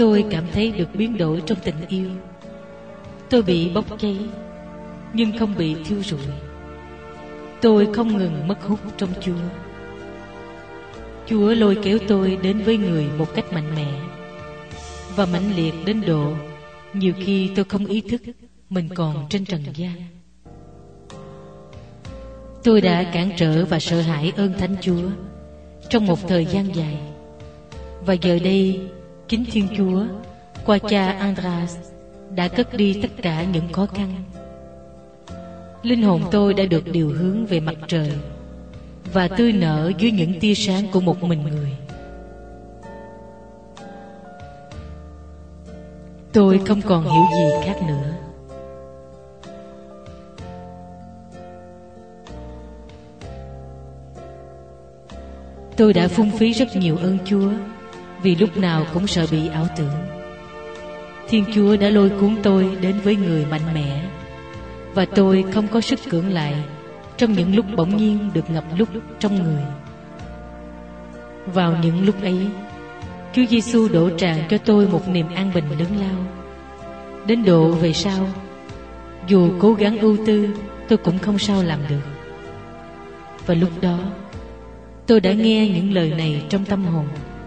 Tôi cảm thấy được biến đổi trong tình yêu. Tôi bị bốc cháy, nhưng không bị thiêu rụi. Tôi không ngừng mất hút trong Chúa. Chúa lôi kéo tôi đến với Người một cách mạnh mẽ và mãnh liệt đến độ nhiều khi tôi không ý thức mình còn trên trần gian. Tôi đã cản trở và sợ hãi ơn Thánh Chúa trong một thời gian dài. Và giờ đây, chính Thiên Chúa qua cha Andras đã cất đi tất cả những khó khăn. Linh hồn tôi đã được điều hướng về mặt trời và tươi nở dưới những tia sáng của một mình Người. Tôi không còn hiểu gì khác nữa. Tôi đã phung phí rất nhiều ơn Chúa vì lúc nào cũng sợ bị ảo tưởng. Thiên Chúa đã lôi cuốn tôi đến với Người mạnh mẽ, và tôi không có sức cưỡng lại trong những lúc bỗng nhiên được ngập lúc trong Người. Vào những lúc ấy, Chúa Giêsu đổ tràn cho tôi một niềm an bình lớn lao, đến độ về sau, dù cố gắng ưu tư, tôi cũng không sao làm được. Và lúc đó, tôi đã nghe những lời này trong tâm hồn: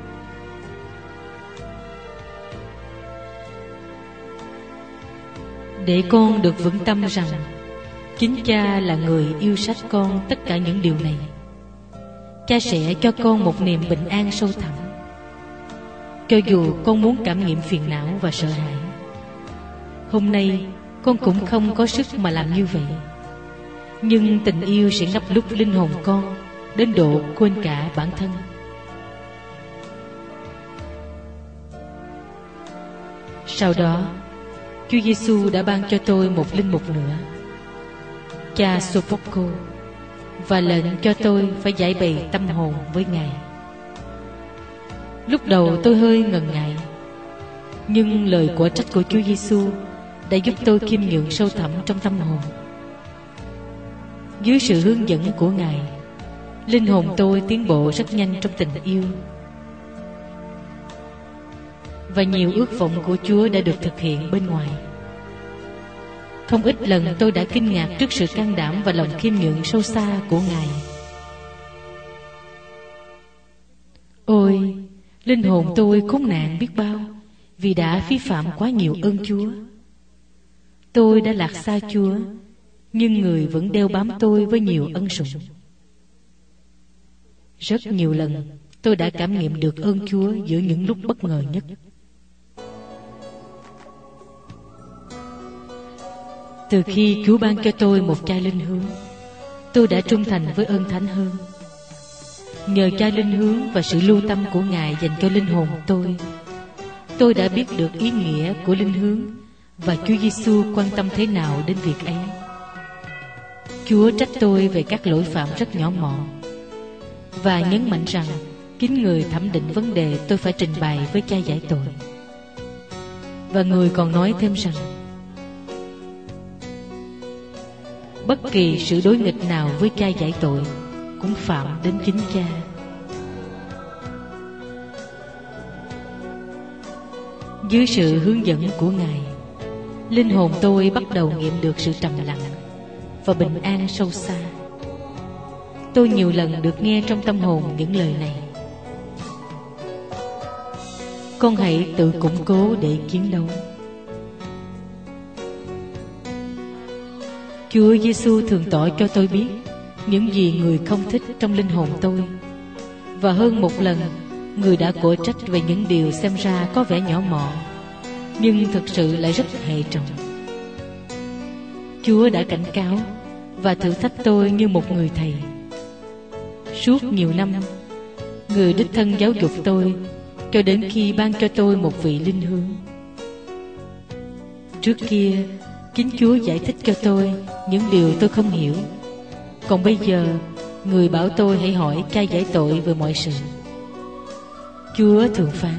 để con được vững tâm rằng chính Cha là Người yêu sách con tất cả những điều này. Cha sẽ cho con một niềm bình an sâu thẳm, cho dù con muốn cảm nghiệm phiền não và sợ hãi. Hôm nay con cũng không có sức mà làm như vậy, nhưng tình yêu sẽ ngập lúc linh hồn con đến độ quên cả bản thân. Sau đó, Chúa Giêsu đã ban cho tôi một linh mục nữa, cha Sophocco, và lệnh cho tôi phải giải bày tâm hồn với Ngài. Lúc đầu tôi hơi ngần ngại, nhưng lời của trách của Chúa Giêsu đã giúp tôi khiêm nhường sâu thẳm trong tâm hồn. Dưới sự hướng dẫn của Ngài, linh hồn tôi tiến bộ rất nhanh trong tình yêu, và nhiều ước vọng của Chúa đã được thực hiện bên ngoài. Không ít lần tôi đã kinh ngạc trước sự can đảm và lòng khiêm nhường sâu xa của Ngài. Ôi, linh hồn tôi khốn nạn biết bao vì đã vi phạm quá nhiều ơn Chúa. Tôi đã lạc xa Chúa, nhưng Người vẫn đeo bám tôi với nhiều ân sủng. Rất nhiều lần tôi đã cảm nghiệm được ơn Chúa giữa những lúc bất ngờ nhất. Từ khi Chúa ban cho tôi một cha linh hướng, tôi đã trung thành với ơn Thánh hơn. Nhờ cha linh hướng và sự lưu tâm của Ngài dành cho linh hồn tôi đã biết được ý nghĩa của linh hướng và Chúa Giêsu quan tâm thế nào đến việc ấy. Chúa trách tôi về các lỗi phạm rất nhỏ mọn và nhấn mạnh rằng chính Người thẩm định vấn đề tôi phải trình bày với cha giải tội. Và Người còn nói thêm rằng bất kỳ sự đối nghịch nào với cha giải tội cũng phạm đến chính cha. Dưới sự hướng dẫn của Ngài, linh hồn tôi bắt đầu nghiệm được sự trầm lặng và bình an sâu xa. Tôi nhiều lần được nghe trong tâm hồn những lời này: con hãy tự củng cố để chiến đấu. Chúa Giêsu thường tỏ cho tôi biết những gì Người không thích trong linh hồn tôi, và hơn một lần Người đã quở trách về những điều xem ra có vẻ nhỏ mọn nhưng thực sự lại rất hệ trọng. Chúa đã cảnh cáo và thử thách tôi như một người thầy. Suốt nhiều năm, Người đích thân giáo dục tôi cho đến khi ban cho tôi một vị linh hướng. Trước kia, chính Chúa giải thích cho tôi những điều tôi không hiểu. Còn bây giờ, Người bảo tôi hãy hỏi cha giải tội về mọi sự. Chúa thường phán: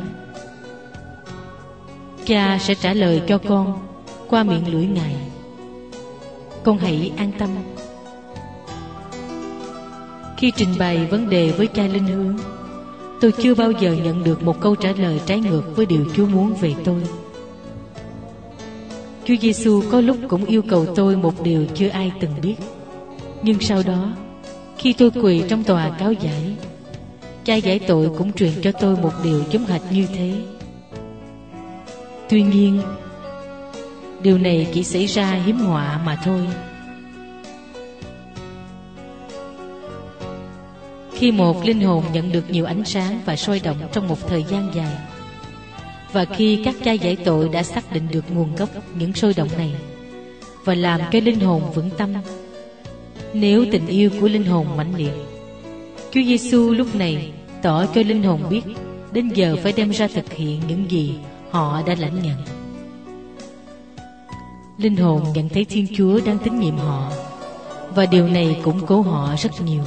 Cha sẽ trả lời cho con qua miệng lưỡi Ngài. Con hãy an tâm. Khi trình bày vấn đề với cha linh hướng, tôi chưa bao giờ nhận được một câu trả lời trái ngược với điều Chúa muốn về tôi. Chúa Giêsu có lúc cũng yêu cầu tôi một điều chưa ai từng biết. Nhưng sau đó, khi tôi quỳ trong tòa cáo giải, cha giải tội cũng truyền cho tôi một điều giống hệt như thế. Tuy nhiên, điều này chỉ xảy ra hiếm họa mà thôi. Khi một linh hồn nhận được nhiều ánh sáng và sôi động trong một thời gian dài, và khi các cha giải tội đã xác định được nguồn gốc những sôi động này và làm cho linh hồn vững tâm, nếu tình yêu của linh hồn mãnh liệt, Chúa Giêsu lúc này tỏ cho linh hồn biết đến giờ phải đem ra thực hiện những gì họ đã lãnh nhận. Linh hồn nhận thấy Thiên Chúa đang tín nhiệm họ, và điều này củng cố họ rất nhiều.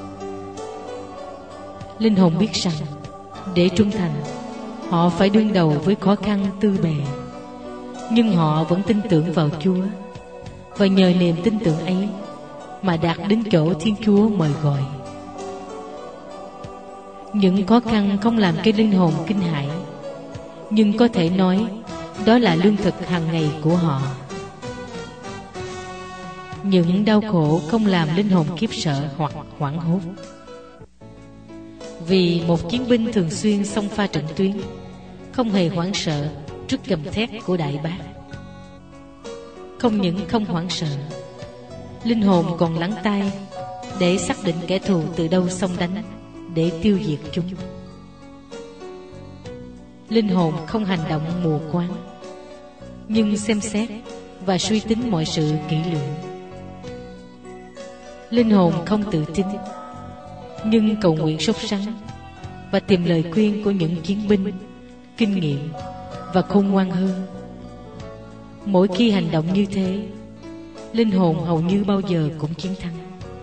Linh hồn biết rằng để trung thành, họ phải đương đầu với khó khăn tư bề, nhưng họ vẫn tin tưởng vào Chúa, và nhờ niềm tin tưởng ấy mà đạt đến chỗ Thiên Chúa mời gọi. Những khó khăn không làm cho linh hồn kinh hãi, nhưng có thể nói đó là lương thực hàng ngày của họ. Những đau khổ không làm linh hồn khiếp sợ hoặc hoảng hốt, vì một chiến binh thường xuyên xông pha trận tuyến không hề hoảng sợ trước gầm thét của đại bác. Không những không hoảng sợ, linh hồn còn lắng tai để xác định kẻ thù từ đâu xông đánh để tiêu diệt chúng. Linh hồn không hành động mù quáng, nhưng xem xét và suy tính mọi sự kỹ lưỡng. Linh hồn không tự tin, nhưng cầu nguyện sốt sắng và tìm lời khuyên của những chiến binh kinh nghiệm và khôn ngoan hơn. Mỗi khi hành động như thế, linh hồn hầu như bao giờ cũng chiến thắng.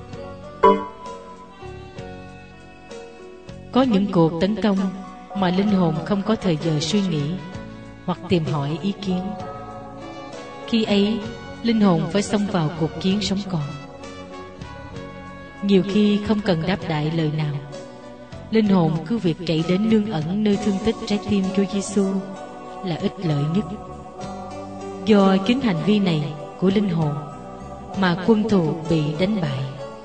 Có những cuộc tấn công mà linh hồn không có thời giờ suy nghĩ hoặc tìm hỏi ý kiến. Khi ấy, linh hồn phải xông vào cuộc chiến sống còn. Nhiều khi không cần đáp đại lời nào, linh hồn cứ việc chạy đến nương ẩn nơi thương tích trái tim Chúa Giêsu là ích lợi nhất. Do chính hành vi này của linh hồn mà quân thù bị đánh bại.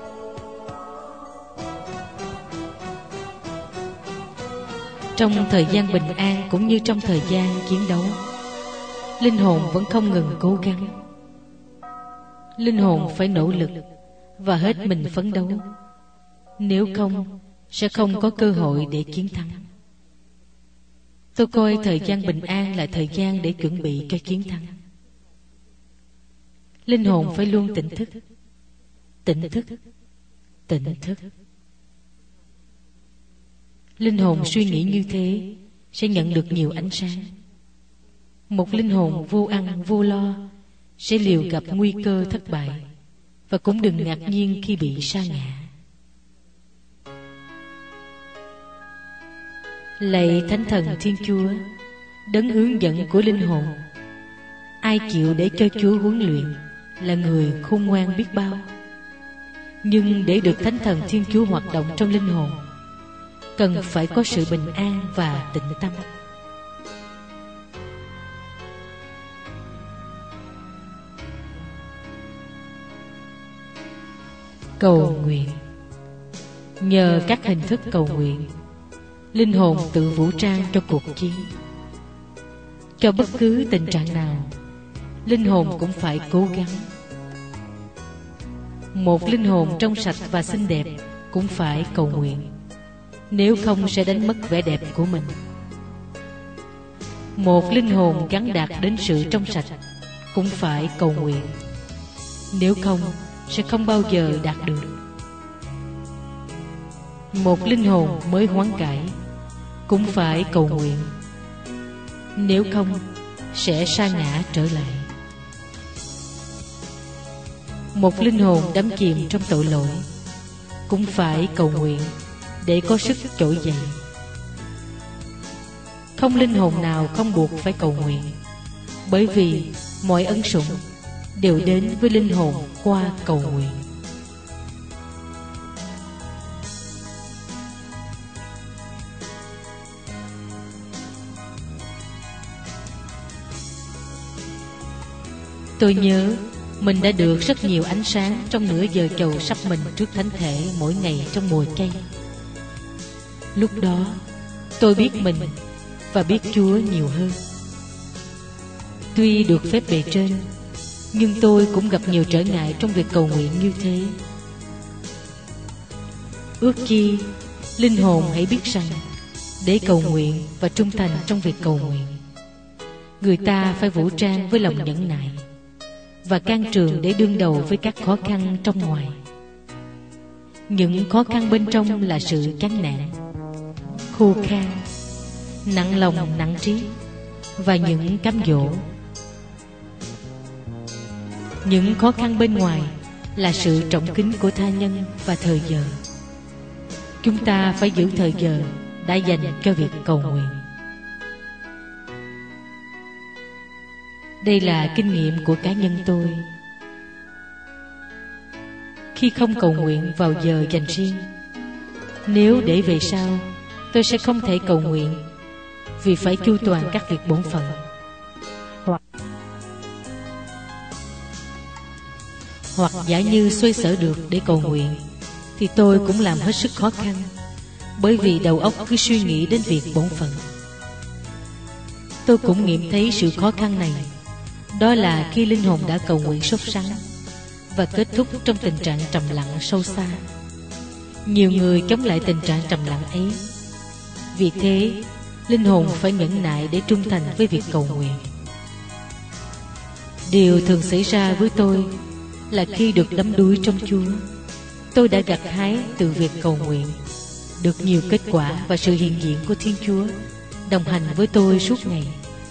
Trong thời gian bình an cũng như trong thời gian chiến đấu, linh hồn vẫn không ngừng cố gắng. Linh hồn phải nỗ lực và hết mình phấn đấu, nếu không sẽ không có cơ hội để chiến thắng. Tôi coi thời gian bình an là thời gian để chuẩn bị cho chiến thắng. Linh hồn phải luôn tỉnh thức, tỉnh thức, tỉnh thức. Linh hồn suy nghĩ như thế sẽ nhận được nhiều ánh sáng. Một linh hồn vô ăn vô lo sẽ liều gặp nguy cơ thất bại, và cũng đừng ngạc nhiên khi bị sa ngã. Lạy Thánh Thần Thiên Chúa, đấng hướng dẫn của linh hồn, ai chịu để cho Chúa huấn luyện là người khôn ngoan biết bao. Nhưng để được Thánh Thần Thiên Chúa hoạt động trong linh hồn, cần phải có sự bình an và tĩnh tâm. Cầu nguyện. Nhờ các hình thức cầu nguyện, linh hồn tự vũ trang cho cuộc chiến. Cho bất cứ tình trạng nào, linh hồn cũng phải cố gắng. Một linh hồn trong sạch và xinh đẹp cũng phải cầu nguyện, nếu không sẽ đánh mất vẻ đẹp của mình. Một linh hồn gắn đạt đến sự trong sạch cũng phải cầu nguyện, nếu không sẽ không bao giờ đạt được. Một linh hồn mới hoán cải cũng phải cầu nguyện, nếu không sẽ sa ngã trở lại. Một linh hồn đắm chìm trong tội lỗi cũng phải cầu nguyện để có sức trỗi dậy. Không linh hồn nào không buộc phải cầu nguyện, bởi vì mọi ân sủng đều đến với linh hồn qua cầu nguyện. Tôi nhớ mình đã được rất nhiều ánh sáng trong nửa giờ chầu sắp mình trước thánh thể mỗi ngày trong mùa chay. Lúc đó tôi biết mình và biết Chúa nhiều hơn. Tuy được phép bề trên, nhưng tôi cũng gặp nhiều trở ngại trong việc cầu nguyện như thế. Ước chi linh hồn hãy biết rằng để cầu nguyện và trung thành trong việc cầu nguyện, người ta phải vũ trang với lòng nhẫn nại và can trường để đương đầu với các khó khăn trong ngoài. Những khó khăn bên trong là sự chán nản, khô khan, nặng lòng nặng trí và những cám dỗ. Những khó khăn bên ngoài là sự trọng kính của tha nhân và thời giờ. Chúng ta phải giữ thời giờ đã dành cho việc cầu nguyện. Đây là kinh nghiệm của cá nhân tôi. Khi không cầu nguyện vào giờ dành riêng, nếu để về sau, tôi sẽ không thể cầu nguyện vì phải chu toàn các việc bổn phận. Hoặc giả như xoay sở được để cầu nguyện, thì tôi cũng làm hết sức khó khăn, bởi vì đầu óc cứ suy nghĩ đến việc bổn phận. Tôi cũng nghiệm thấy sự khó khăn này. Đó là khi linh hồn đã cầu nguyện sốt sắng và kết thúc trong tình trạng trầm lặng sâu xa. Nhiều người chống lại tình trạng trầm lặng ấy. Vì thế, linh hồn phải nhẫn nại để trung thành với việc cầu nguyện. Điều thường xảy ra với tôi là khi được đắm đuối trong Chúa, tôi đã gặt hái từ việc cầu nguyện được nhiều kết quả và sự hiện diện của Thiên Chúa đồng hành với tôi suốt ngày.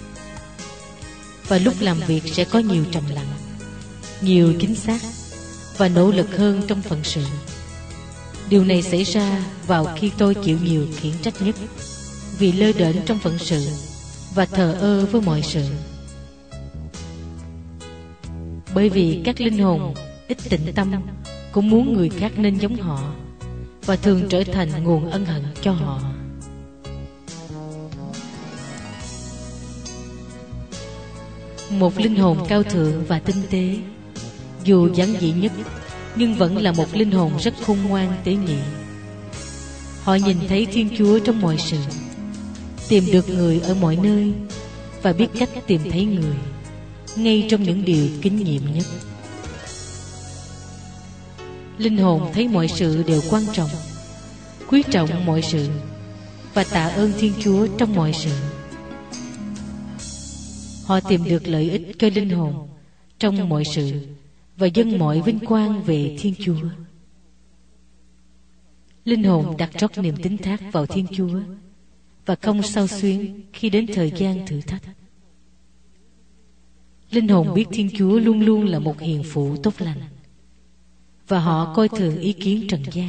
Và lúc làm việc sẽ có nhiều trầm lặng, nhiều chính xác và nỗ lực hơn trong phận sự. Điều này xảy ra vào khi tôi chịu nhiều khiển trách nhất vì lơ đễnh trong phận sự và thờ ơ với mọi sự. Bởi vì các linh hồn ít tịnh tâm cũng muốn người khác nên giống họ và thường trở thành nguồn ân hận cho họ. Một linh hồn cao thượng và tinh tế, dù giản dị nhất, nhưng vẫn là một linh hồn rất khôn ngoan tế nhị. Họ nhìn thấy Thiên Chúa trong mọi sự, tìm được người ở mọi nơi và biết cách tìm thấy người ngay trong những điều kinh nghiệm nhất. Linh hồn thấy mọi sự đều quan trọng, quý trọng mọi sự và tạ ơn Thiên Chúa trong mọi sự. Họ tìm được lợi ích cho linh hồn trong mọi sự và dâng mọi vinh quang về Thiên Chúa. Linh hồn đặt trót niềm tín thác vào Thiên Chúa và không xao xuyến khi đến thời gian thử thách. Linh hồn biết Thiên Chúa luôn luôn là một hiền phụ tốt lành và họ coi thường ý kiến trần gian.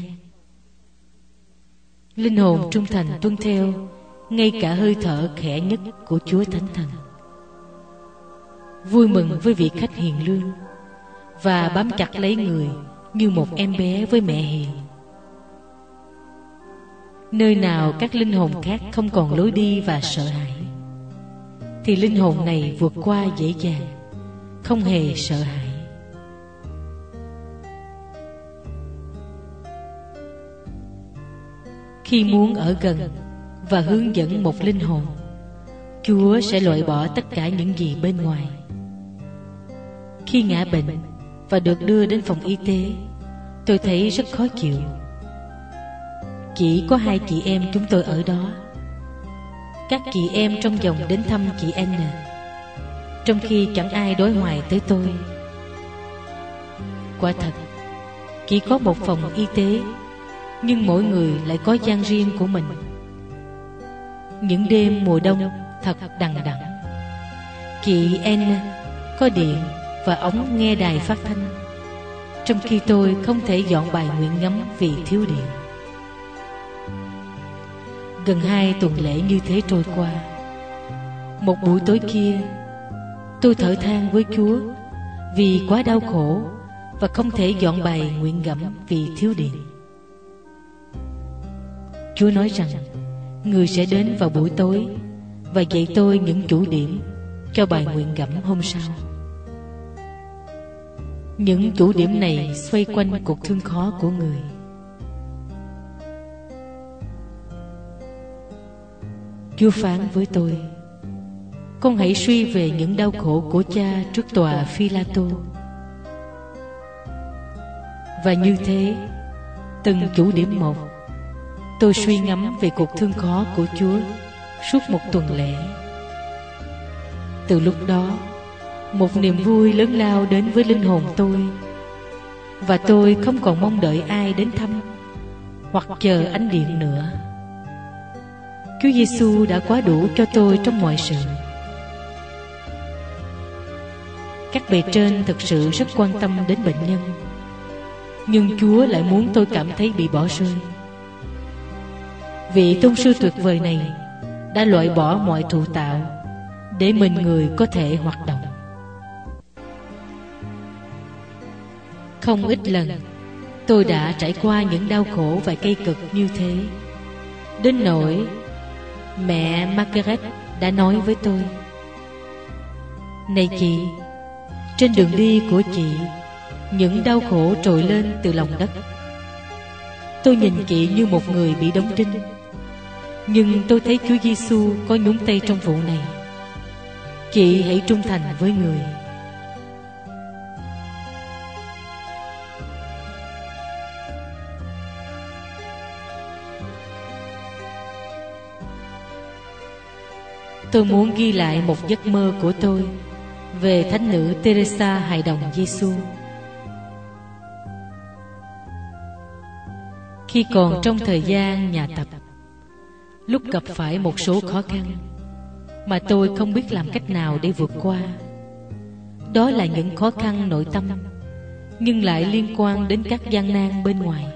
Linh hồn trung thành tuân theo ngay cả hơi thở khẽ nhất của Chúa Thánh Thần, vui mừng với vị khách hiền lương và bám chặt lấy người như một em bé với mẹ hiền. Nơi nào các linh hồn khác không còn lối đi và sợ hãi, thì linh hồn này vượt qua dễ dàng, không hề sợ hãi. Khi muốn ở gần và hướng dẫn một linh hồn, Chúa sẽ loại bỏ tất cả những gì bên ngoài. Khi ngã bệnh và được đưa đến phòng y tế, tôi thấy rất khó chịu. Chỉ có 2 chị em chúng tôi ở đó. Các chị em trong dòng đến thăm chị N, trong khi chẳng ai đối hoài tới tôi. Quả thật, chỉ có một phòng y tế, nhưng mỗi người lại có gian riêng của mình. Những đêm mùa đông thật đằng đẵng. Chị N có điện và ống nghe đài phát thanh, trong khi tôi không thể dọn bài nguyện ngắm vì thiếu điện. Gần 2 tuần lễ như thế trôi qua. Một buổi tối kia, tôi thở than với Chúa vì quá đau khổ và không thể dọn bài nguyện ngẫm vì thiếu điện. Chúa nói rằng Người sẽ đến vào buổi tối và dạy tôi những chủ điểm cho bài nguyện ngẫm hôm sau. Những chủ điểm này xoay quanh cuộc thương khó của người. Chúa phán với tôi: con hãy suy về những đau khổ của cha trước tòa Phi-la-tô. Và như thế, từng chủ điểm một, tôi suy ngẫm về cuộc thương khó của Chúa suốt một tuần lễ. Từ lúc đó, một niềm vui lớn lao đến với linh hồn tôi, và tôi không còn mong đợi ai đến thăm hoặc chờ ánh điện nữa. Chúa Giêsu đã quá đủ cho tôi trong mọi sự. Các bề trên thực sự rất quan tâm đến bệnh nhân, nhưng Chúa lại muốn tôi cảm thấy bị bỏ rơi. Vị tôn sư tuyệt vời này đã loại bỏ mọi thụ tạo để mình người có thể hoạt động. Không ít lần tôi đã trải qua những đau khổ và cây cực như thế, đến nỗi mẹ Margaret đã nói với tôi: này chị, trên đường đi của chị, những đau khổ trồi lên từ lòng đất. Tôi nhìn chị như một người bị đóng đinh, nhưng tôi thấy Chúa Giêsu có nhúng tay trong vụ này. Chị hãy trung thành với người. Tôi muốn ghi lại một giấc mơ của tôi về thánh nữ Teresa hài đồng Giêsu. Khi còn trong thời gian nhà tập, lúc gặp phải một số khó khăn mà tôi không biết làm cách nào để vượt qua, đó là những khó khăn nội tâm nhưng lại liên quan đến các gian nan bên ngoài.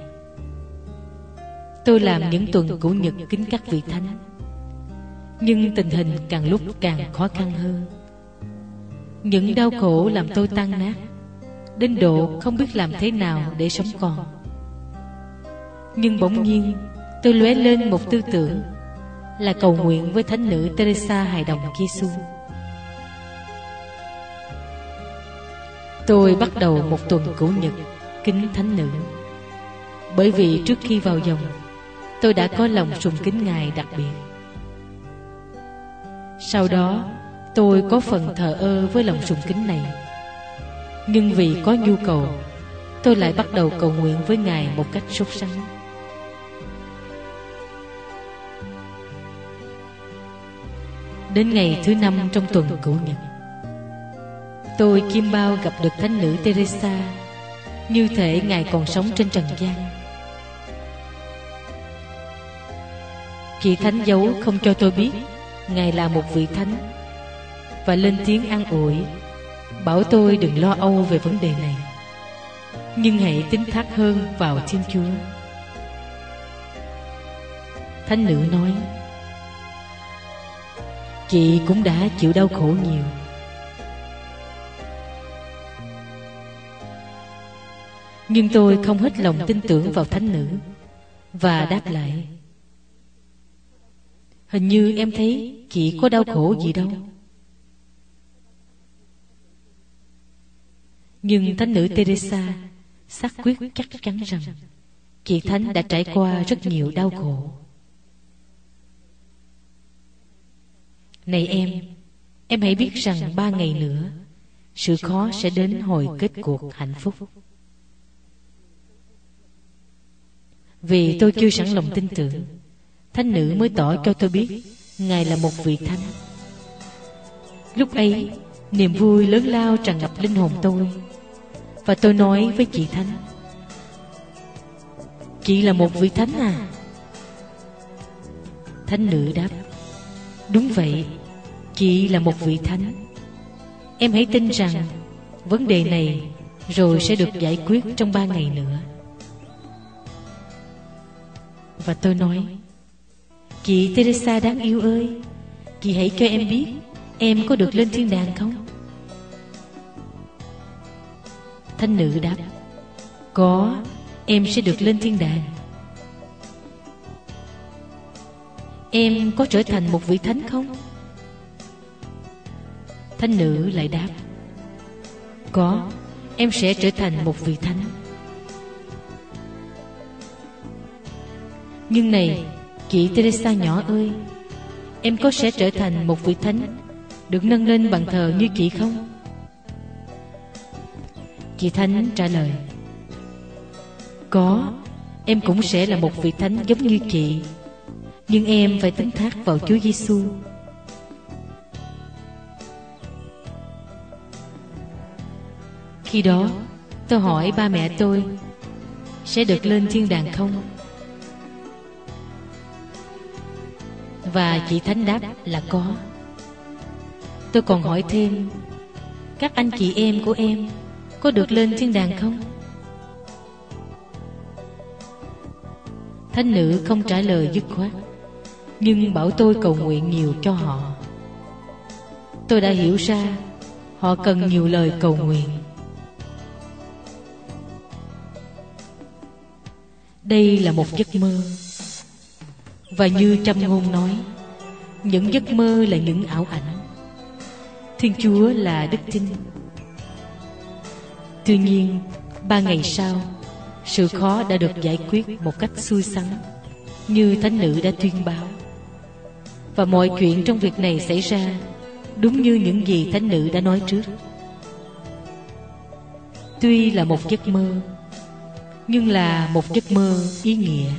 Tôi làm những tuần cũ nhật kính các vị thánh, nhưng tình hình càng lúc càng khó khăn hơn. Những đau khổ làm tôi tan nát đến độ không biết làm thế nào để sống còn. Nhưng bỗng nhiên tôi lóe lên một tư tưởng là cầu nguyện với thánh nữ Teresa hài đồng Giêsu. Tôi bắt đầu một tuần cũ nhật kính thánh nữ, bởi vì trước khi vào dòng, tôi đã có lòng sùng kính Ngài đặc biệt. Sau đó, tôi có phần thờ ơ với lòng sùng kính này, nhưng vì có nhu cầu, tôi lại bắt đầu cầu nguyện với Ngài một cách sốt sắng. Đến ngày thứ 5 trong tuần cũ nhật, tôi chiêm bao gặp được thánh nữ Teresa, như thể Ngài còn sống trên trần gian. Chị thánh giấu không cho tôi biết Ngài là một vị thánh, và lên tiếng an ủi, bảo tôi đừng lo âu về vấn đề này, nhưng hãy tín thác hơn vào Thiên Chúa. Thánh nữ nói: chị cũng đã chịu đau khổ nhiều. Nhưng tôi không hết lòng tin tưởng vào thánh nữ, và đáp lại: hình như em thấy chị có đau khổ gì đâu. Nhưng thánh nữ Teresa xác quyết chắc chắn rằng chị thánh đã trải qua rất nhiều đau khổ. Này em hãy biết rằng 3 ngày nữa, sự khó sẽ đến hồi kết cuộc hạnh phúc. Vì tôi chưa sẵn lòng tin tưởng, thánh nữ mới tỏ cho tôi biết Ngài là một vị thánh. Lúc ấy, niềm vui lớn lao tràn ngập linh hồn tôi, và tôi nói với chị thánh: chị là một vị thánh à? Thánh nữ đáp: đúng vậy, chị là một vị thánh. Em hãy tin rằng vấn đề này rồi sẽ được giải quyết trong 3 ngày nữa. Và tôi nói: chị Teresa đáng yêu ơi, chị hãy cho em biết em có được lên thiên đàng không? Thánh nữ đáp: có, em sẽ được lên thiên đàng. Em có trở thành một vị thánh không? Thánh nữ lại đáp: có, em sẽ trở thành một vị thánh. Nhưng này, chị Teresa nhỏ ơi, em có sẽ trở thành một vị thánh được nâng lên bàn thờ như chị không? Chị Thánh trả lời: có, em cũng sẽ là một vị thánh giống như chị, nhưng em phải tín thác vào Chúa Giêsu. Khi đó, tôi hỏi ba mẹ tôi sẽ được lên thiên đàng không? Và chị Thánh đáp là có. Tôi còn hỏi thêm, các anh chị em của em có được lên thiên đàng không? Thánh nữ không trả lời dứt khoát, nhưng bảo tôi cầu nguyện nhiều cho họ. Tôi đã hiểu ra họ cần nhiều lời cầu nguyện. Đây là một giấc mơ, và như Trăm Ngôn nói, những giấc mơ là những ảo ảnh. Thiên Chúa là đức tin. Tuy nhiên, 3 ngày sau, sự khó đã được giải quyết một cách xui xắn, như thánh nữ đã tuyên báo. Và mọi chuyện trong việc này xảy ra đúng như những gì thánh nữ đã nói trước. Tuy là một giấc mơ, nhưng là một giấc mơ ý nghĩa.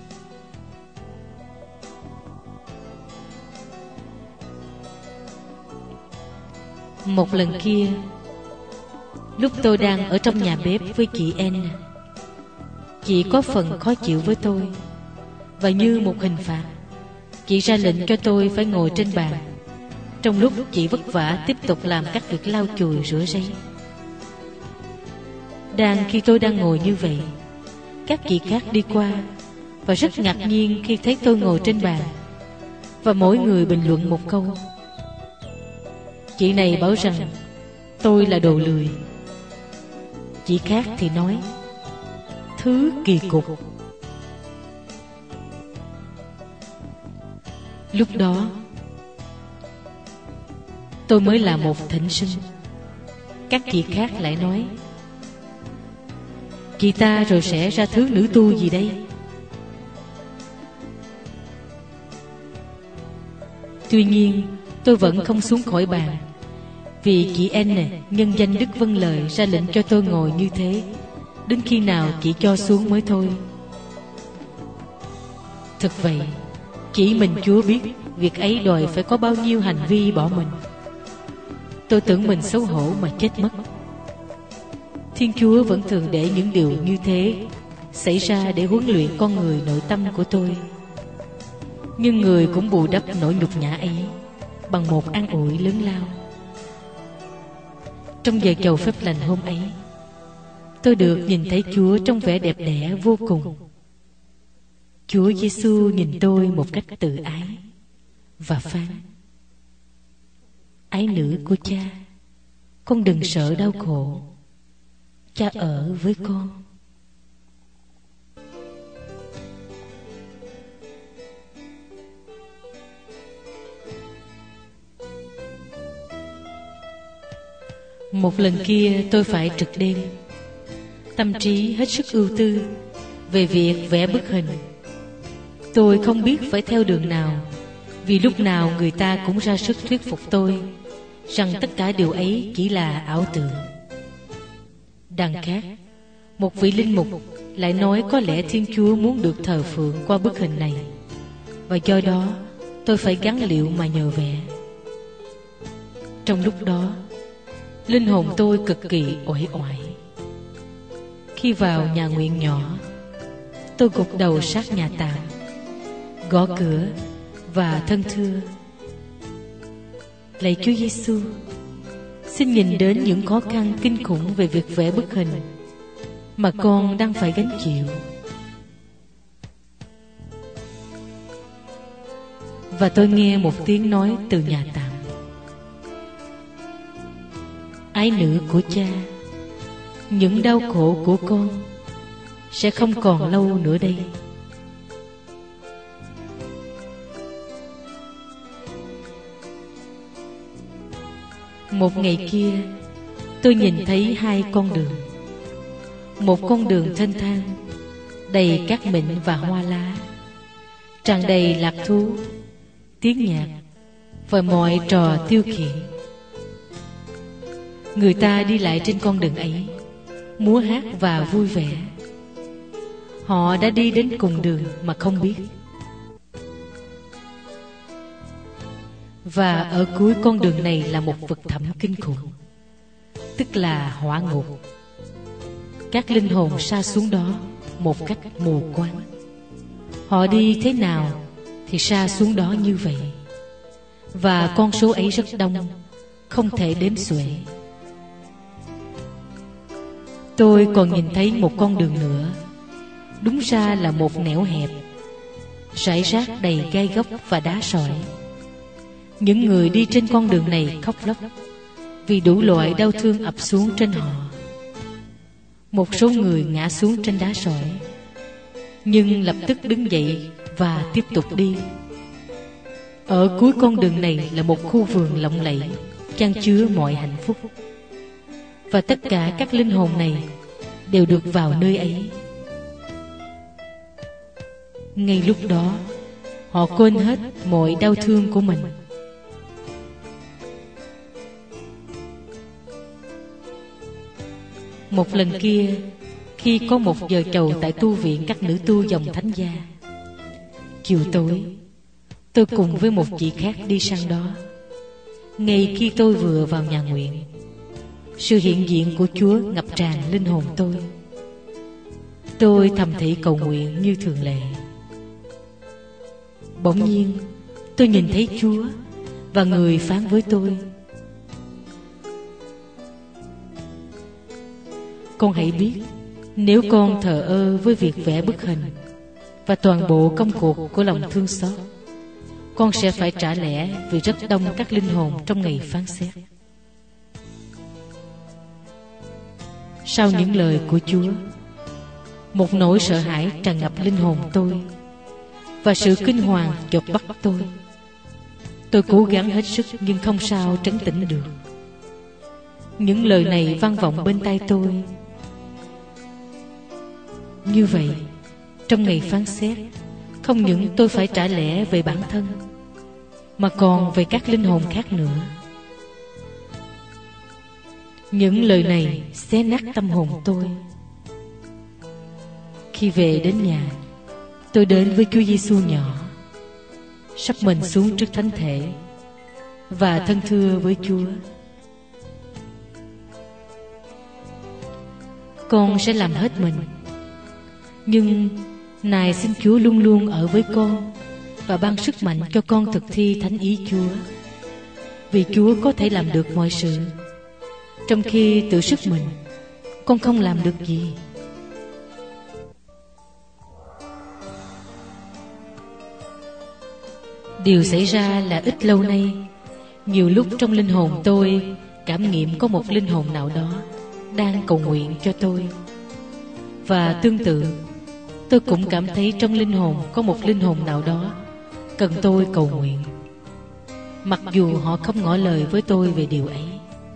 Một lần kia, lúc tôi đang ở trong nhà bếp với chị Anna, chị có phần khó chịu với tôi, và như một hình phạt, chị ra lệnh cho tôi phải ngồi trên bàn, trong lúc chị vất vả tiếp tục làm các việc lau chùi rửa ráy. Khi tôi đang ngồi như vậy, các chị khác đi qua và rất ngạc nhiên khi thấy tôi ngồi trên bàn, và mỗi người bình luận một câu. Chị này bảo rằng tôi là đồ lười. Chị khác thì nói, thứ kỳ cục. Lúc đó tôi mới là một thỉnh sinh. Các chị khác lại nói, chị ta rồi sẽ ra thứ nữ tu gì đây? Tuy nhiên, tôi vẫn không xuống khỏi bàn, vì chị N nhân danh Đức Vâng Lời ra lệnh cho tôi ngồi như thế, đến khi nào chị cho xuống mới thôi. Thực vậy, chỉ mình Chúa biết việc ấy đòi phải có bao nhiêu hành vi bỏ mình. Tôi tưởng mình xấu hổ mà chết mất. Thiên Chúa vẫn thường để những điều như thế xảy ra để huấn luyện con người nội tâm của tôi. Nhưng người cũng bù đắp nỗi nhục nhã ấy bằng một an ủi lớn lao. Trong giờ chầu phép lành hôm ấy, tôi được nhìn thấy Chúa trong vẻ đẹp đẽ vô cùng. Chúa Giêsu nhìn tôi một cách từ ái và phán: Ái nữ của Cha, con đừng sợ đau khổ. Cha ở với con. Một lần kia tôi phải trực đêm, tâm trí hết sức ưu tư về việc vẽ bức hình. Tôi không biết phải theo đường nào, vì lúc nào người ta cũng ra sức thuyết phục tôi rằng tất cả điều ấy chỉ là ảo tưởng. Đằng khác, một vị linh mục lại nói có lẽ Thiên Chúa muốn được thờ phượng qua bức hình này, và do đó tôi phải gắng liệu mà nhờ vẽ. Trong lúc đó, linh hồn tôi cực kỳ uể oải. Khi vào nhà nguyện nhỏ, tôi gục đầu sát nhà tạm, gõ cửa và thân thưa: Lạy Chúa Giêsu, xin nhìn đến những khó khăn kinh khủng về việc vẽ bức hình mà con đang phải gánh chịu. Và tôi nghe một tiếng nói từ nhà tạm: Ái nữ của Cha, những đau khổ của con sẽ không còn lâu nữa đây. Một ngày kia, tôi nhìn thấy hai con đường. Một con đường thênh thang, đầy cát mịn và hoa lá, tràn đầy lạc thú, tiếng nhạc và mọi trò tiêu khiển. Người ta đi lại trên con đường ấy, múa hát và vui vẻ. Họ đã đi đến cùng đường mà không biết. Và ở cuối con đường này là một vực thẳm kinh khủng, tức là hỏa ngục. Các linh hồn sa xuống đó một cách mù quáng. Họ đi thế nào thì sa xuống đó như vậy. Và con số ấy rất đông, không thể đếm xuể. Tôi còn nhìn thấy một con đường nữa, đúng ra là một nẻo hẹp, rải rác đầy gai góc và đá sỏi. Những người đi trên con đường này khóc lóc vì đủ loại đau thương ập xuống trên họ. Một số người ngã xuống trên đá sỏi, nhưng lập tức đứng dậy và tiếp tục đi. Ở cuối con đường này là một khu vườn lộng lẫy, chan chứa mọi hạnh phúc. Và tất cả các linh hồn này đều được vào nơi ấy. Ngay lúc đó, họ quên hết mọi đau thương của mình. Một lần kia, khi có một giờ chầu tại tu viện các nữ tu dòng Thánh Gia, chiều tối, tôi cùng với một chị khác đi sang đó. Ngay khi tôi vừa vào nhà nguyện, sự hiện diện của Chúa ngập tràn linh hồn tôi. Tôi thầm thị cầu nguyện như thường lệ. Bỗng nhiên, tôi nhìn thấy Chúa, và Người phán với tôi: con hãy biết, nếu con thờ ơ với việc vẽ bức hình và toàn bộ công cuộc của lòng thương xót, con sẽ phải trả lẽ vì rất đông các linh hồn trong ngày phán xét. Sau những lời của Chúa, một nỗi sợ hãi tràn ngập linh hồn tôi, và sự kinh hoàng chộp bắt tôi. Tôi cố gắng hết sức nhưng không sao trấn tĩnh được. Những lời này vang vọng bên tai tôi: như vậy, trong ngày phán xét, không những tôi phải trả lẽ về bản thân, mà còn về các linh hồn khác nữa. Những lời này xé nát tâm hồn tôi. Khi về đến nhà, tôi đến với Chúa Giêsu nhỏ, sắp mình xuống trước thánh thể và thân thưa với Chúa: con sẽ làm hết mình, nhưng nài xin Chúa luôn luôn ở với con và ban sức mạnh cho con thực thi thánh ý Chúa. Vì Chúa có thể làm được mọi sự, trong khi tự sức mình con không làm được gì. Điều xảy ra là ít lâu nay, nhiều lúc trong linh hồn tôi cảm nghiệm có một linh hồn nào đó đang cầu nguyện cho tôi. Và tương tự, tôi cũng cảm thấy trong linh hồn có một linh hồn nào đó cần tôi cầu nguyện, mặc dù họ không ngỏ lời với tôi về điều ấy.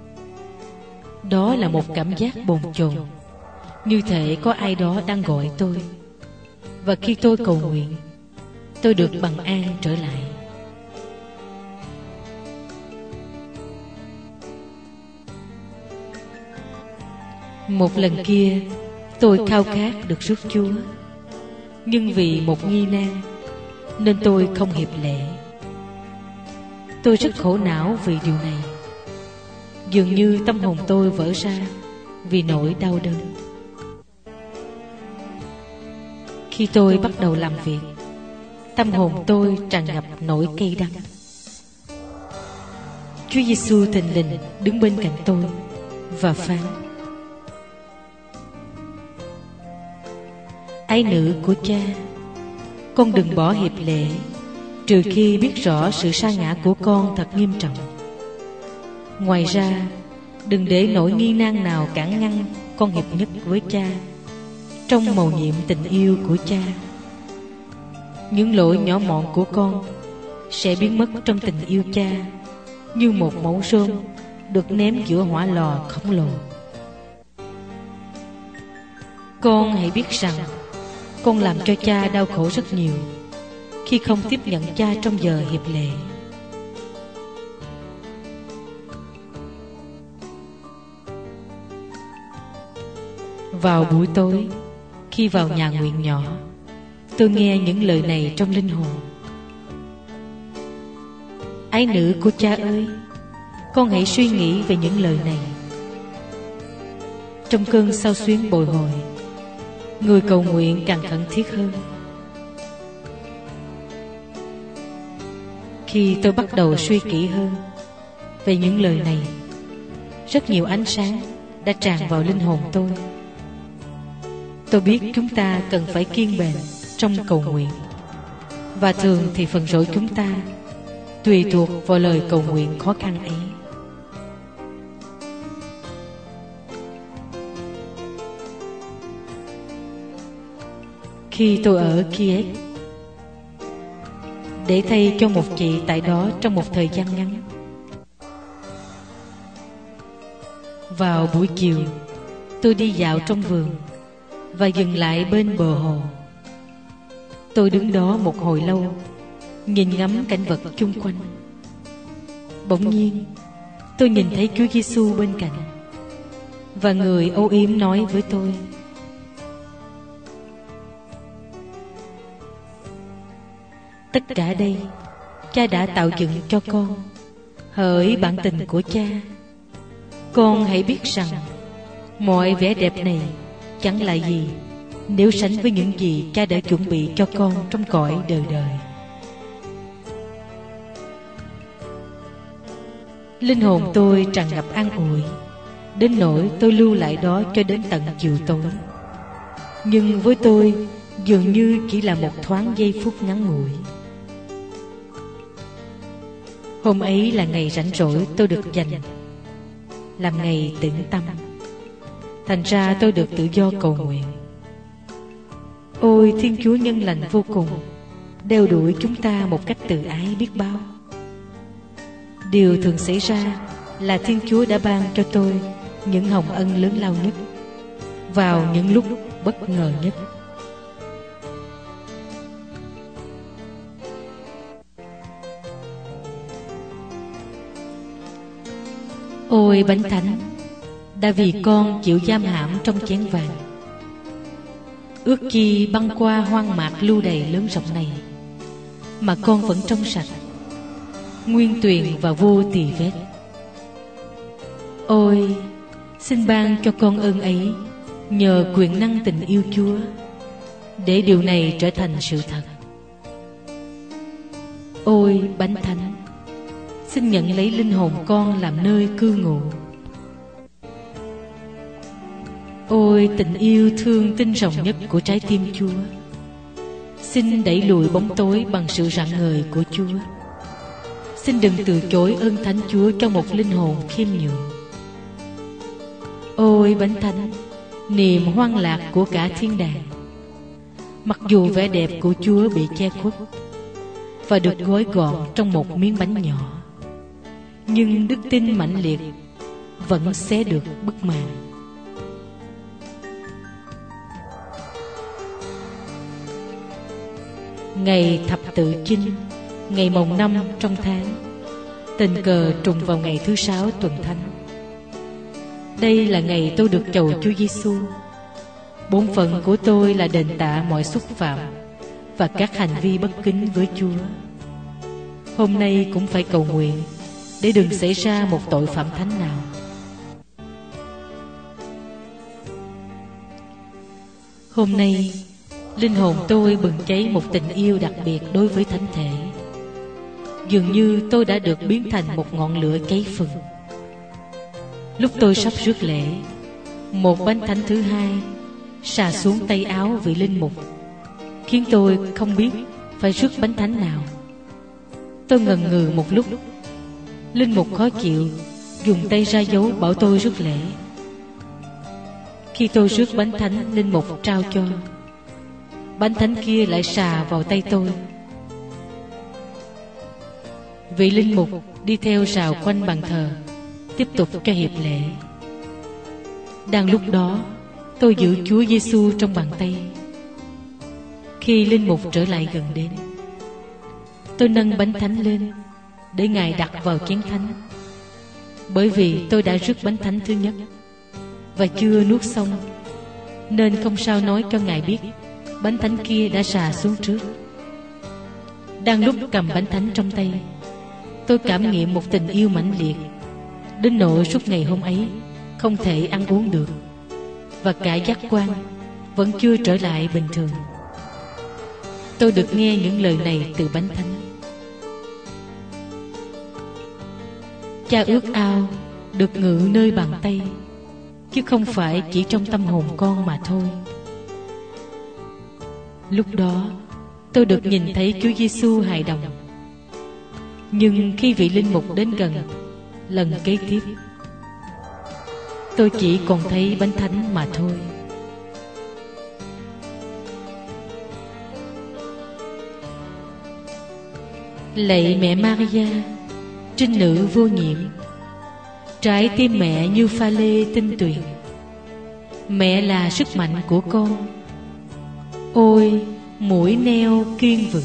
Đó là một cảm giác bồn chồn, như thể có ai đó đang gọi tôi. Và khi tôi cầu nguyện, tôi được bằng an trở lại. Một lần kia, tôi khao khát được rước Chúa, nhưng vì một nghi nan nên tôi không hiệp lễ. Tôi rất khổ não vì điều này. Dường như tâm hồn tôi vỡ ra vì nỗi đau đớn. Khi tôi bắt đầu làm việc, tâm hồn tôi tràn ngập nỗi cay đắng. Chúa Giêsu thình lình đứng bên cạnh tôi và phán: ái nữ của Cha, con đừng bỏ hiệp lễ, trừ khi biết rõ sự sa ngã của con thật nghiêm trọng. Ngoài ra, đừng để nỗi nghi nan nào cản ngăn con hiệp nhất với Cha trong mầu nhiệm tình yêu của Cha. Những lỗi nhỏ mọn của con sẽ biến mất trong tình yêu Cha, như một mẩu rơm được ném giữa hỏa lò khổng lồ. Con hãy biết rằng con làm cho cha đau khổ rất nhiều khi không tiếp nhận cha trong giờ hiệp lệ. Vào buổi tối, khi vào nhà nguyện nhỏ, tôi nghe những lời này trong linh hồn. Ái nữ của cha ơi, con hãy suy nghĩ về những lời này. Trong cơn xao xuyến bồi hồi, người cầu nguyện càng khẩn thiết hơn. Khi tôi bắt đầu suy kỹ hơn về những lời này, rất nhiều ánh sáng đã tràn vào linh hồn tôi. Tôi biết chúng ta cần phải kiên bền trong cầu nguyện, và thường thì phần rỗi chúng ta tùy thuộc vào lời cầu nguyện khó khăn ấy. Khi tôi ở Kiev để thay cho một chị tại đó trong một thời gian ngắn, vào buổi chiều tôi đi dạo trong vườn và dừng lại bên bờ hồ. Tôi đứng đó một hồi lâu, nhìn ngắm cảnh vật chung quanh. Bỗng nhiên tôi nhìn thấy Chúa Giêsu bên cạnh, và người âu yếm nói với tôi: tất cả đây cha đã tạo dựng cho con, hỡi bản tình của cha. Con hãy biết rằng mọi vẻ đẹp này chẳng là gì nếu sánh với những gì cha đã chuẩn bị cho con trong cõi đời đời. Linh hồn tôi tràn ngập an ủi, đến nỗi tôi lưu lại đó cho đến tận chiều tối. Nhưng với tôi, dường như chỉ là một thoáng giây phút ngắn ngủi. Hôm ấy là ngày rảnh rỗi tôi được dành làm ngày tĩnh tâm. Thành ra tôi được tự do cầu nguyện. Ôi Thiên Chúa nhân lành vô cùng, đeo đuổi chúng ta một cách từ ái biết bao. Điều thường xảy ra là Thiên Chúa đã ban cho tôi những hồng ân lớn lao nhất vào những lúc bất ngờ nhất. Ôi Bánh Thánh, đã vì con chịu giam hãm trong chén vàng, ước chi băng qua hoang mạc lưu đầy lớn rộng này, mà con vẫn trong sạch, nguyên tuyền và vô tì vết. Ôi, xin ban cho con ơn ấy nhờ quyền năng tình yêu Chúa, để điều này trở thành sự thật. Ôi Bánh Thánh, xin nhận lấy linh hồn con làm nơi cư ngụ. Ôi tình yêu thương tinh rồng nhất của trái tim Chúa, xin đẩy lùi bóng tối bằng sự rạng ngời của Chúa. Xin đừng từ chối ơn Thánh Chúa cho một linh hồn khiêm nhường. Ôi Bánh Thánh, niềm hoan lạc của cả thiên đàng, mặc dù vẻ đẹp của Chúa bị che khuất và được gói gọn trong một miếng bánh nhỏ, nhưng đức tin mãnh liệt vẫn xé được bức màn. Ngày thập tự chinh, ngày mồng 5 trong tháng, tình cờ trùng vào ngày thứ 6 tuần thánh. Đây là ngày tôi được chầu Chúa Giêsu. Bổn phận của tôi là đền tạ mọi xúc phạm và các hành vi bất kính với Chúa. Hôm nay cũng phải cầu nguyện để đừng xảy ra một tội phạm thánh nào. Hôm nay, linh hồn tôi bừng cháy một tình yêu đặc biệt đối với thánh thể. Dường như tôi đã được biến thành một ngọn lửa cháy phừng. Lúc tôi sắp rước lễ, một bánh thánh thứ hai xà xuống tay áo vị linh mục, khiến tôi không biết phải rước bánh thánh nào. Tôi ngần ngừ một lúc. Linh mục khó chịu, dùng tay ra dấu bảo tôi rước lễ. Khi tôi rước bánh thánh linh mục trao cho, bánh thánh kia lại xà vào tay tôi. Vị linh mục đi theo rào quanh bàn thờ, tiếp tục cho hiệp lễ. Đang lúc đó, tôi giữ Chúa Giêsu trong bàn tay. Khi linh mục trở lại gần đến, tôi nâng bánh thánh lên để Ngài đặt vào chén thánh. Bởi vì tôi đã rước bánh thánh thứ nhất và chưa nuốt xong, nên không sao nói cho Ngài biết bánh thánh kia đã xà xuống trước. Đang lúc cầm bánh thánh trong tay, tôi cảm nghiệm một tình yêu mãnh liệt, đến nỗi suốt ngày hôm ấy không thể ăn uống được, và cả giác quan vẫn chưa trở lại bình thường. Tôi được nghe những lời này từ bánh thánh: Cha ước ao được ngự nơi bàn tay, chứ không phải chỉ trong tâm hồn con mà thôi. Lúc đó tôi được nhìn thấy Chúa Giêsu hài đồng. Nhưng khi vị linh mục đến gần lần kế tiếp, tôi chỉ còn thấy bánh thánh mà thôi. Lạy mẹ Maria, trinh nữ vô nhiễm, trái tim mẹ như pha lê tinh tuyền. Mẹ là sức mạnh của con, ôi mũi neo kiên vững.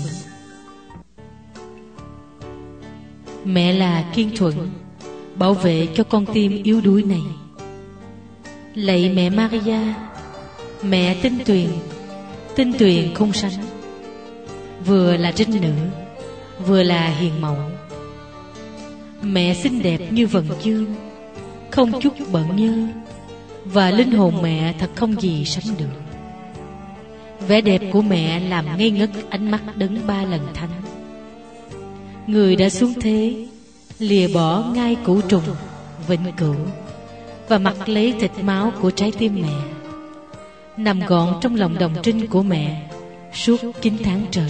Mẹ là kiên thuận, bảo vệ cho con tim yếu đuối này. Lạy mẹ Maria, mẹ tinh tuyền không sánh, vừa là trinh nữ, vừa là hiền mẫu. Mẹ xinh đẹp như vầng dương, không chút bận nhơ, và linh hồn mẹ thật không gì sánh được. Vẻ đẹp của mẹ làm ngây ngất ánh mắt đấng ba lần thánh, người đã xuống thế lìa bỏ ngai cửu trùng vĩnh cửu, và mặc lấy thịt máu của trái tim mẹ, nằm gọn trong lòng đồng trinh của mẹ suốt 9 tháng trời.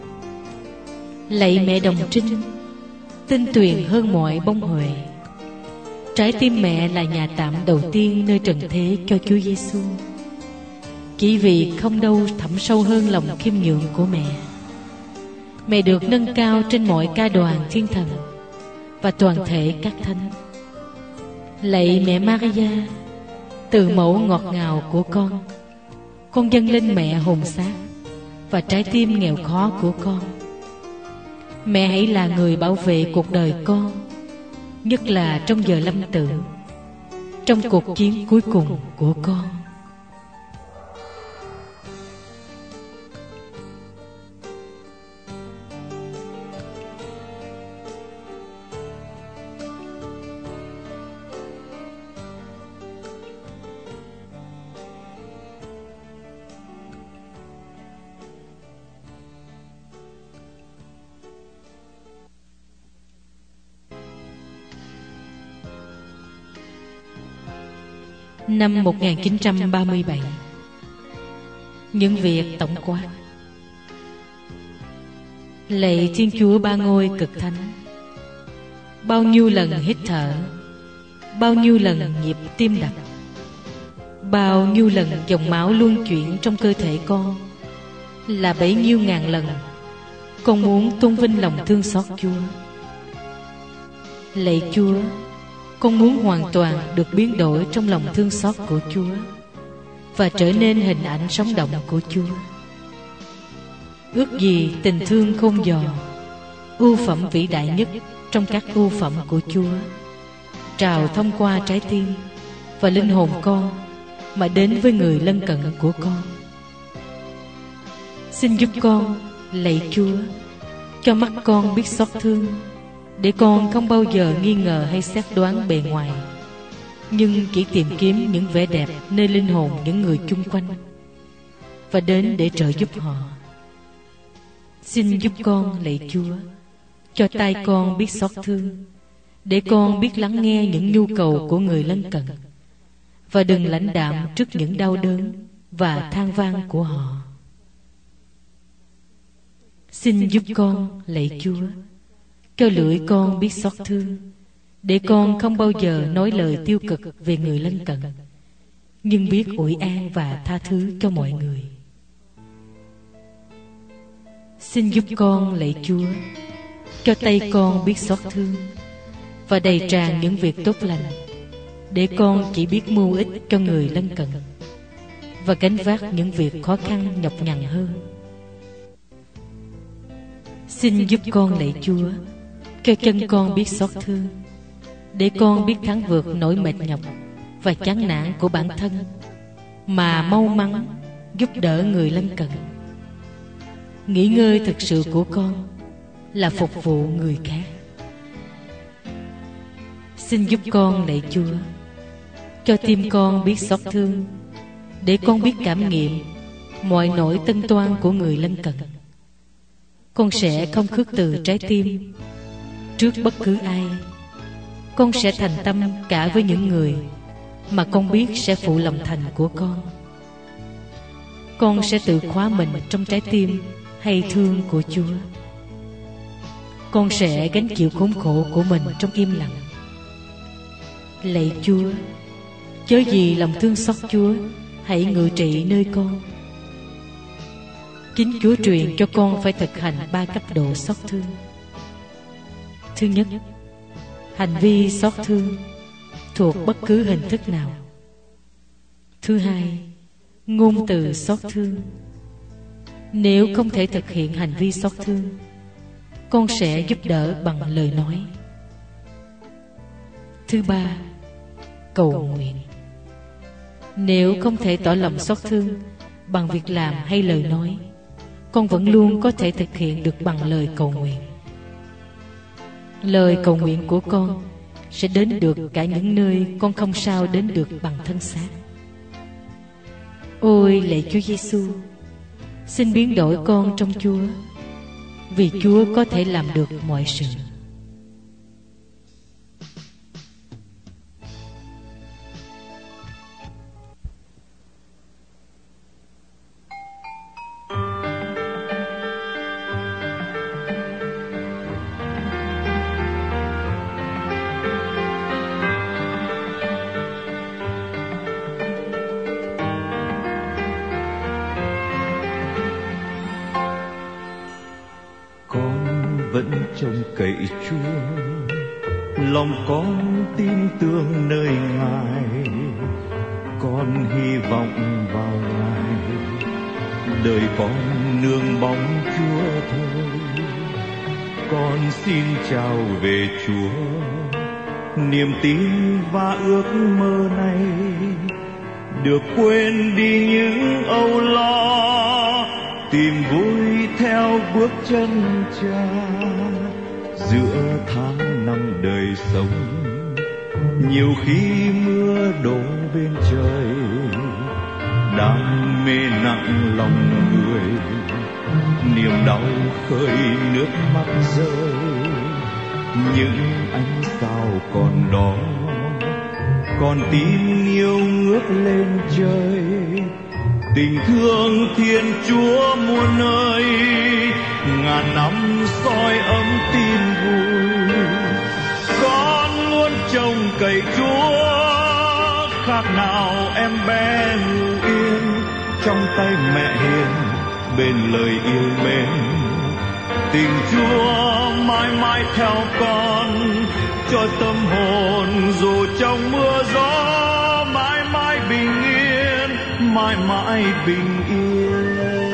Lạy mẹ đồng trinh, tinh tuyền hơn mọi bông huệ. Trái tim mẹ là nhà tạm đầu tiên nơi trần thế cho Chúa Giêsu. Chỉ vì không đâu thẳm sâu hơn lòng khiêm nhường của mẹ, mẹ được nâng cao trên mọi ca đoàn thiên thần và toàn thể các thánh. Lạy mẹ Maria, từ mẫu ngọt ngào của con dâng lên mẹ hồn xác và trái tim nghèo khó của con. Mẹ hãy là người bảo vệ cuộc đời con, nhất là trong giờ lâm tử, trong cuộc chiến cuối cùng của con. Năm 1937, những việc tổng quát. Lạy Thiên Chúa Ba Ngôi cực thánh, bao nhiêu lần hít thở, bao nhiêu lần nhịp tim đập, bao nhiêu lần dòng máu luân chuyển trong cơ thể con, là bấy nhiêu ngàn lần con muốn tôn vinh lòng thương xót Chúa. Lạy Chúa, con muốn hoàn toàn được biến đổi trong lòng thương xót của Chúa và trở nên hình ảnh sống động của Chúa. Ước gì tình thương không dò, ưu phẩm vĩ đại nhất trong các ưu phẩm của Chúa, trào thông qua trái tim và linh hồn con mà đến với người lân cận của con. Xin giúp con, lạy Chúa, cho mắt con biết xót thương, để con không bao giờ nghi ngờ hay xét đoán bề ngoài, nhưng chỉ tìm kiếm những vẻ đẹp nơi linh hồn những người chung quanh và đến để trợ giúp họ. Xin giúp con, lạy Chúa, cho tai con biết xót thương, để con biết lắng nghe những nhu cầu của người lân cận và đừng lãnh đạm trước những đau đớn và than van của họ. Xin giúp con, lạy Chúa, cho lưỡi con biết xót thương, để con không bao giờ nói lời tiêu cực về người lân cận, nhưng biết ủi an và tha thứ cho mọi người. Xin giúp con, lạy Chúa, cho tay con biết xót thương, và đầy tràn những việc tốt lành, để con chỉ biết mưu ích cho người lân cận và gánh vác những việc khó khăn nhọc nhằn hơn. Xin giúp con lạy Chúa, cho chân con biết xót thương, để con biết thắng vượt nỗi mệt nhọc và chán nản của bản thân, mà mau mắn giúp đỡ người lân cận. Nghỉ ngơi thực sự của con là phục vụ người khác. Xin giúp con lạy Chúa, cho tim con biết xót thương, để con biết cảm nghiệm mọi nỗi tân toan của người lân cận. Con sẽ không khước từ trái tim trước bất cứ ai. Con sẽ thành tâm cả với những người mà con biết sẽ phụ lòng thành của con. Con sẽ tự khóa mình trong trái tim hay thương của Chúa. Con sẽ gánh chịu khốn khổ của mình trong im lặng. Lạy Chúa, chớ vì lòng thương xót Chúa hãy ngự trị nơi con. Chính Chúa truyền cho con phải thực hành 3 cấp độ xót thương. Thứ nhất, hành vi xót thương thuộc bất cứ hình thức nào. Thứ hai, ngôn từ xót thương. Nếu không thể thực hiện hành vi xót thương, con sẽ giúp đỡ bằng lời nói. Thứ ba, cầu nguyện. Nếu không thể tỏ lòng xót thương bằng việc làm hay lời nói, con vẫn luôn có thể thực hiện được bằng lời cầu nguyện. Lời cầu nguyện của con sẽ đến được cả những nơi con không sao đến được bằng thân xác. Ôi lạy Chúa Giêsu, xin biến đổi con trong Chúa, vì Chúa có thể làm được mọi sự. Vẫn trông cậy Chúa, lòng con tin tưởng nơi Ngài, con hy vọng vào Ngài, đời con nương bóng Chúa thôi. Con xin chào về Chúa, niềm tin và ước mơ này được quên đi những âu lo, tìm vui theo bước chân Cha. Giữa tháng năm đời sống, nhiều khi mưa đổ bên trời, đam mê nặng lòng người, niềm đau khơi nước mắt rơi. Những ánh sao còn đó, còn tim yêu ngước lên trời. Tình thương Thiên Chúa muôn nơi, ngàn năm soi ấm tin vui. Con luôn trông cậy Chúa, khác nào em bé ngủ yên trong tay mẹ hiền, bên lời yêu mến. Tình Chúa mãi mãi theo con, cho tâm hồn dù trong mưa gió mãi mãi bình yên, mãi mãi bình yên.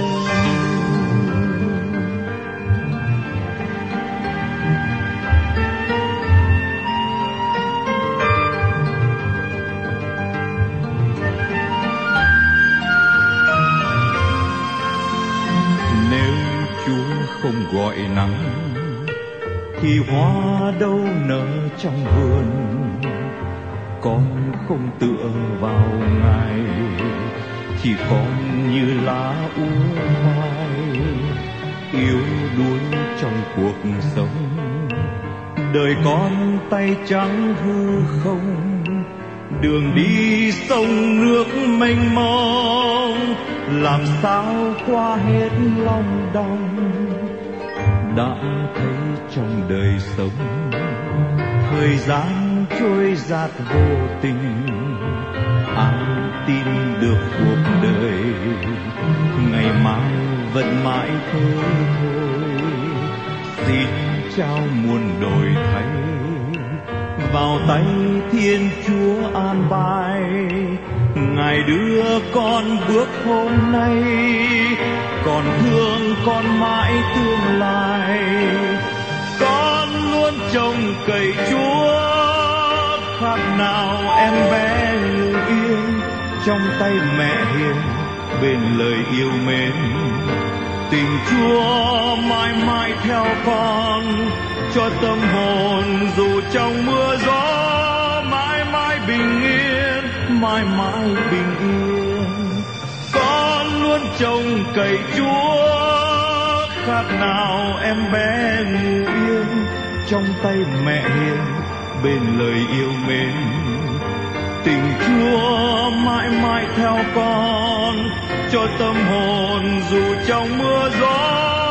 Nếu Chúa không gọi nắng thì hoa đâu nở trong vườn. Con không tựa vào Ngài thì con như lá úa vai, yếu đuối trong cuộc sống. Đời con tay trắng hư không, đường đi sông nước mênh mông, làm sao qua hết lòng đong. Đã thấy trong đời sống, thời gian trôi dạt vô tình, ai tin được cuộc đời ngày mai vẫn mãi thế thôi. Xin trao muôn đổi thay, vào tay Thiên Chúa an bài. Ngài đưa con bước hôm nay, còn thương con mãi tương lai. Con luôn trông cậy Chúa, khác nào em bé ngủ yên trong tay mẹ hiền bên lời yêu mến. Tình Chúa mãi mãi theo con, cho tâm hồn dù trong mưa gió mãi mãi bình yên, mãi mãi bình yên. Con luôn trông cậy Chúa, khác nào em bé ngủ yên trong tay mẹ hiền bên lời yêu mến. Tình Chúa mãi mãi theo con, cho tâm hồn dù trong mưa gió